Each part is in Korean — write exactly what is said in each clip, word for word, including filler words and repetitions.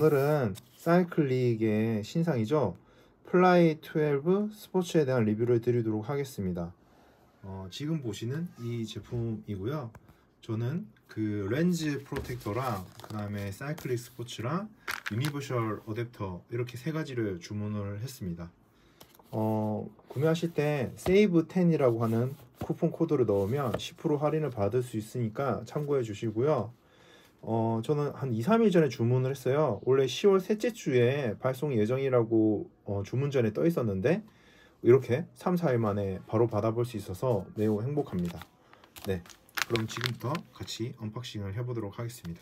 오늘은 사이클릭의 신상이죠. 플라이 십이 스포츠에 대한 리뷰를 드리도록 하겠습니다. 어, 지금 보시는 이 제품이고요. 저는 그 렌즈 프로텍터랑 그 다음에 사이클릭 스포츠랑 유니버셜 어댑터 이렇게 세 가지를 주문을 했습니다. 어, 구매하실 때 세이브 텐이라고 하는 쿠폰 코드를 넣으면 십 퍼센트 할인을 받을 수 있으니까 참고해 주시고요. 어, 저는 한 이, 삼 일 전에 주문을 했어요. 원래 시월 셋째 주에 발송 예정이라고 어, 주문 전에 떠 있었는데 이렇게 삼, 사 일 만에 바로 받아볼 수 있어서 매우 행복합니다. 네, 그럼 지금부터 같이 언박싱을 해보도록 하겠습니다.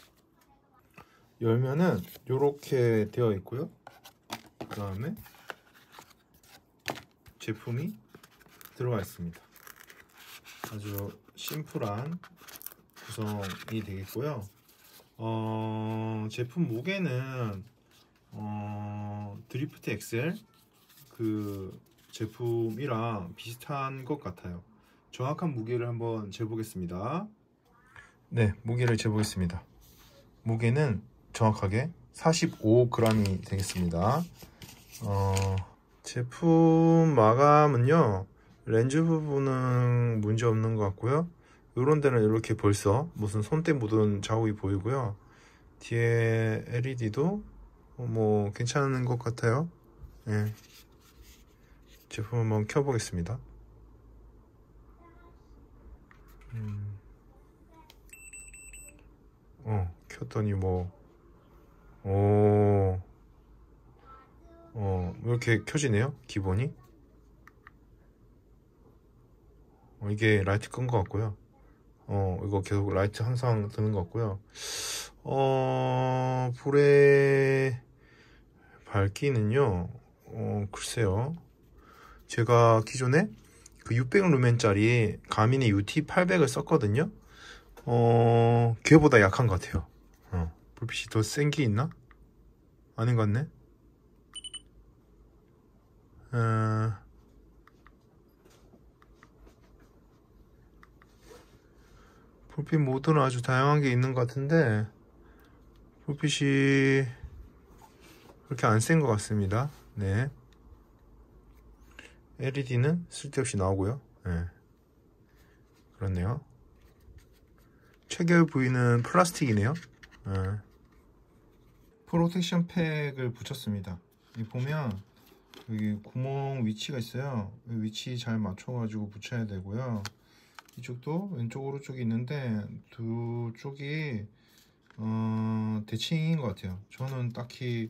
열면은 이렇게 되어 있고요. 그 다음에 제품이 들어가 있습니다. 아주 심플한 구성이 되겠고요. 어, 제품 무게는 어, 드리프트 엑셀 그 제품이랑 비슷한 것 같아요. 정확한 무게를 한번 재보겠습니다. 네, 무게를 재보겠습니다. 무게는 정확하게 사십오 그램이 되겠습니다. 어, 제품 마감은요, 렌즈 부분은 문제 없는 것 같고요. 이런 데는 이렇게 벌써 무슨 손때 묻은 자국이 보이고요. 뒤에 엘이디도 뭐 괜찮은 것 같아요. 네. 제품 한번 켜보겠습니다. 음. 어, 켰더니 뭐, 오, 어, 이렇게 켜지네요. 기본이. 어, 이게 라이트 끈 것 같고요. 어, 이거 계속 라이트 항상 드는 것 같고요. 어, 불의 밝기는요, 어, 글쎄요. 제가 기존에 그 육백 루멘짜리 가민의 유티 팔백을 썼거든요. 어, 걔보다 약한 것 같아요. 어, 불빛이 더 센 게 있나? 아닌 것 같네. 어, 불빛 모드는 아주 다양한 게 있는 것 같은데 불빛이 그렇게 안 센 것 같습니다. 네. 엘이디는 쓸데없이 나오고요. 네. 그렇네요. 체결 부위는 플라스틱이네요. 네. 프로텍션 팩을 붙였습니다. 여기 보면 여기 구멍 위치가 있어요. 이 위치 잘 맞춰가지고 붙여야 되고요. 이쪽도 왼쪽 오른쪽이 있는데 두 쪽이 어, 대칭인 것 같아요. 저는 딱히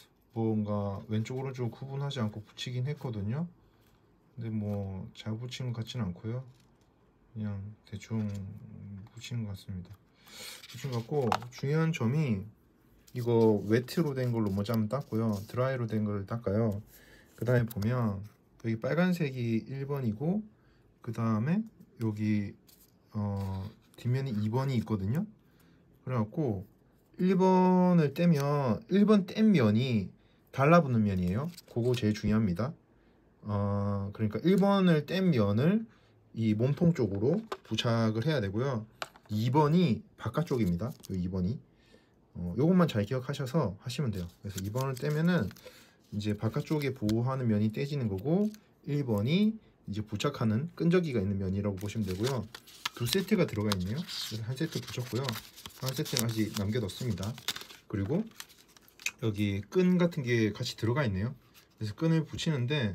뭔가 왼쪽 오른쪽 구분하지 않고 붙이긴 했거든요. 근데 뭐 잘 붙인 것 같지는 않고요. 그냥 대충 붙이는 것 같습니다. 붙인 것 같고, 중요한 점이 이거 웨트로 된 걸로 먼저 한번 닦고요. 드라이로 된 걸 닦아요. 그 다음에 보면 여기 빨간색이 일 번이고 그 다음에 여기 어, 뒷면이 이 번이 있거든요. 그래갖고 일 번을 떼면 일 번 뗀 면이 달라붙는 면이에요. 그거 제일 중요합니다. 어, 그러니까 일 번을 뗀 면을 이 몸통 쪽으로 부착을 해야 되고요. 이 번이 바깥쪽입니다. 이 번이 어, 요것만 잘 기억하셔서 하시면 돼요. 그래서 이 번을 떼면은 이제 바깥쪽에 보호하는 면이 떼지는 거고, 일 번이 이제 부착하는 끈적이가 있는 면이라고 보시면 되고요. 두 세트가 들어가 있네요. 그래서 한 세트 붙였고요. 한 세트는 아직 남겨뒀습니다. 그리고 여기 끈 같은 게 같이 들어가 있네요. 그래서 끈을 붙이는데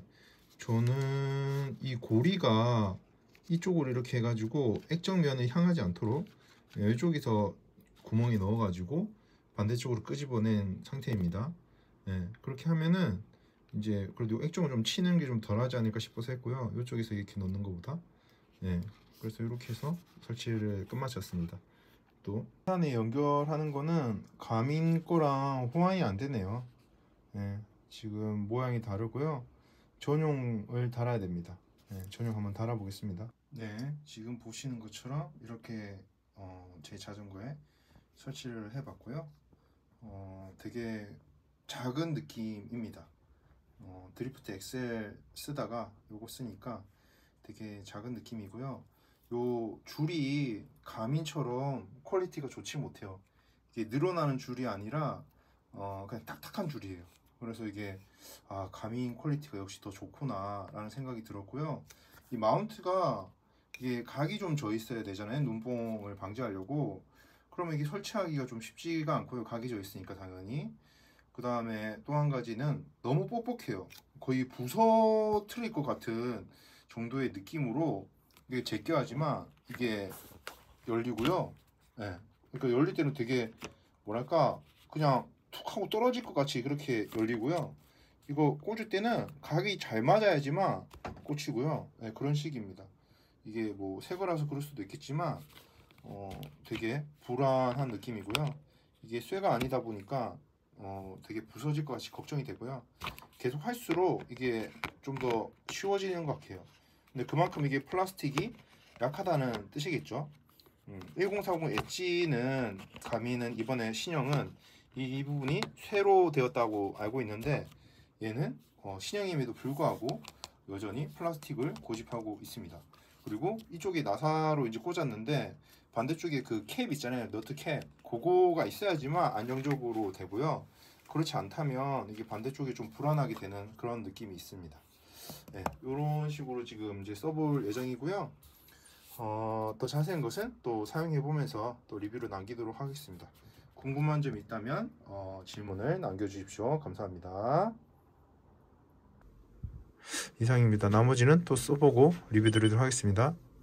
저는 이 고리가 이쪽으로 이렇게 해가지고 액정면을 향하지 않도록 이쪽에서 구멍에 넣어가지고 반대쪽으로 끄집어낸 상태입니다. 네, 그렇게 하면은 이제 그래도 액정을 좀 치는 게 좀 덜하지 않을까 싶어서 했고요. 이쪽에서 이렇게 넣는 것보다. 네, 그래서 이렇게 해서 설치를 끝마쳤습니다. 또 산에 연결하는 거는 가민 거랑 호환이 안 되네요. 네, 지금 모양이 다르고요. 전용을 달아야 됩니다. 네, 전용 한번 달아 보겠습니다. 네, 지금 보시는 것처럼 이렇게 어, 제 자전거에 설치를 해봤고요. 어, 되게 작은 느낌입니다. 어, 드리프트 엑셀 쓰다가 요거 쓰니까 되게 작은 느낌이고요. 요 줄이 가민처럼 퀄리티가 좋지 못해요. 이게 늘어나는 줄이 아니라 어, 그냥 딱딱한 줄이에요. 그래서 이게 아, 가밍 퀄리티가 역시 더 좋구나 라는 생각이 들었고요. 이 마운트가 이게 각이 좀 져 있어야 되잖아요, 눈뽕을 방지하려고. 그러면 이게 설치하기가 좀 쉽지가 않고요, 각이 져 있으니까 당연히. 그 다음에 또 한 가지는 너무 뻑뻑해요. 거의 부서뜨릴 것 같은 정도의 느낌으로 이게 제껴하지만 이게 열리고요. 네. 그러니까 열릴 때는 되게 뭐랄까 그냥 툭 하고 떨어질 것 같이 그렇게 열리고요. 이거 꽂을 때는 각이 잘 맞아야지만 꽂히고요. 네, 그런 식입니다. 이게 뭐 새 거라서 그럴 수도 있겠지만 어, 되게 불안한 느낌이고요. 이게 쇠가 아니다 보니까 어, 되게 부서질 것 같이 걱정이 되고요. 계속 할수록 이게 좀 더 쉬워지는 것 같아요. 근데 그만큼 이게 플라스틱이 약하다는 뜻이겠죠. 음, 천사십 엣지는 가미는 이번에 신형은 이, 이 부분이 쇠로 되었다고 알고 있는데 얘는 어, 신형임에도 불구하고 여전히 플라스틱을 고집하고 있습니다. 그리고 이쪽에 나사로 이제 꽂았는데 반대쪽에 그 캡 있잖아요, 너트 캡, 그거가 있어야지만 안정적으로 되고요. 그렇지 않다면 이게 반대쪽에 좀 불안하게 되는 그런 느낌이 있습니다. 네, 이런 식으로 지금 이제 써볼 예정이고요. 어, 더 자세한 것은 또 사용해 보면서 또 리뷰를 남기도록 하겠습니다. 궁금한 점 있다면 어, 질문을 남겨주십시오. 감사합니다. 이상입니다. 나머지는 또 써보고 리뷰 드리도록 하겠습니다.